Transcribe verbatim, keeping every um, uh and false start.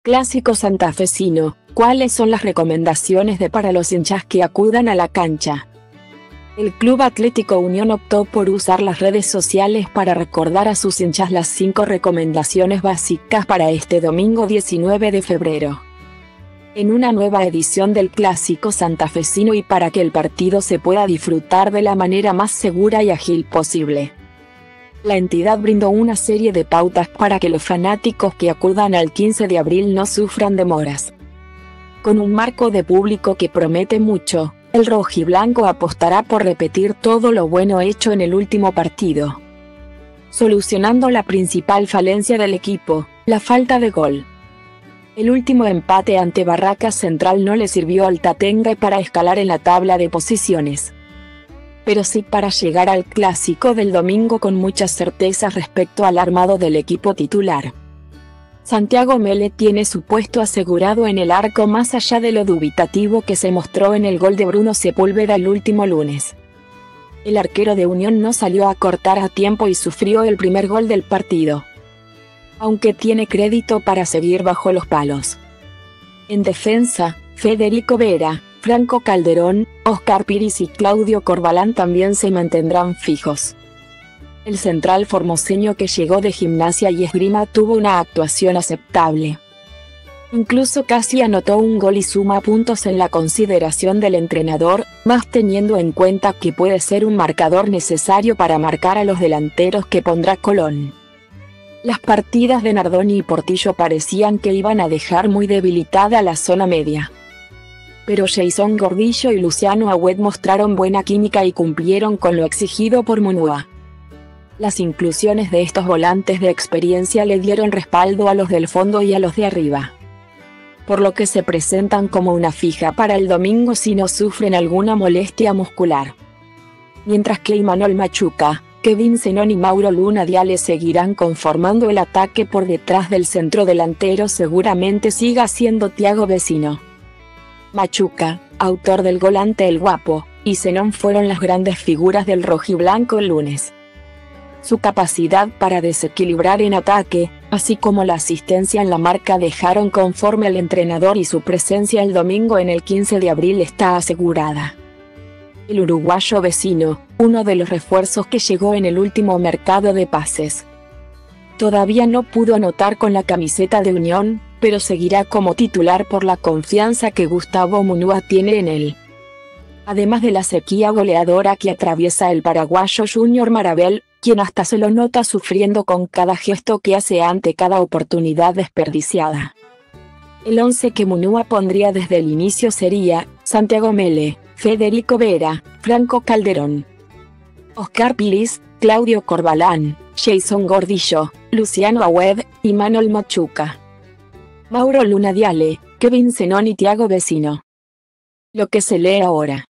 Clásico santafesino, ¿cuáles son las recomendaciones de para los hinchas que acudan a la cancha? El Club Atlético Unión optó por usar las redes sociales para recordar a sus hinchas las cinco recomendaciones básicas para este domingo diecinueve de febrero. En una nueva edición del Clásico santafesino y para que el partido se pueda disfrutar de la manera más segura y ágil posible, la entidad brindó una serie de pautas para que los fanáticos que acudan al quince de abril no sufran demoras. Con un marco de público que promete mucho, el rojiblanco apostará por repetir todo lo bueno hecho en el último partido, solucionando la principal falencia del equipo, la falta de gol. El último empate ante Barracas Central no le sirvió al Tatengue para escalar en la tabla de posiciones, pero sí para llegar al clásico del domingo con muchas certezas respecto al armado del equipo titular. Santiago Mele tiene su puesto asegurado en el arco más allá de lo dubitativo que se mostró en el gol de Bruno Sepúlveda el último lunes. El arquero de Unión no salió a cortar a tiempo y sufrió el primer gol del partido, aunque tiene crédito para seguir bajo los palos. En defensa, Federico Vera, Franco Calderón, Oscar Piris y Claudio Corbalán también se mantendrán fijos. El central formoseño que llegó de Gimnasia y Esgrima tuvo una actuación aceptable. Incluso casi anotó un gol y suma puntos en la consideración del entrenador, más teniendo en cuenta que puede ser un marcador necesario para marcar a los delanteros que pondrá Colón. Las partidas de Nardoni y Portillo parecían que iban a dejar muy debilitada la zona media, pero Jason Gordillo y Luciano Agüed mostraron buena química y cumplieron con lo exigido por Munua. Las inclusiones de estos volantes de experiencia le dieron respaldo a los del fondo y a los de arriba, por lo que se presentan como una fija para el domingo si no sufren alguna molestia muscular. Mientras que Imanol Machuca, Kevin Zenón y Mauro Luna Diale seguirán conformando el ataque por detrás del centro delantero, seguramente siga siendo Thiago Vecino. Machuca, autor del gol ante el Guapo, y Zenón fueron las grandes figuras del rojiblanco el lunes. Su capacidad para desequilibrar en ataque, así como la asistencia en la marca dejaron conforme al entrenador y su presencia el domingo en el quince de abril está asegurada. El uruguayo Vecino, uno de los refuerzos que llegó en el último mercado de pases, todavía no pudo anotar con la camiseta de Unión, pero seguirá como titular por la confianza que Gustavo Munua tiene en él. Además de la sequía goleadora que atraviesa el paraguayo Junior Marabel, quien hasta se lo nota sufriendo con cada gesto que hace ante cada oportunidad desperdiciada. El once que Munua pondría desde el inicio sería Santiago Mele, Federico Vera, Franco Calderón, Oscar Piris, Claudio Corbalán, Jason Gordillo, Luciano Agüed, y Imanol Machuca, Mauro Luna Diale, Kevin Zenón y Thiago Vecino. Lo que se lee ahora.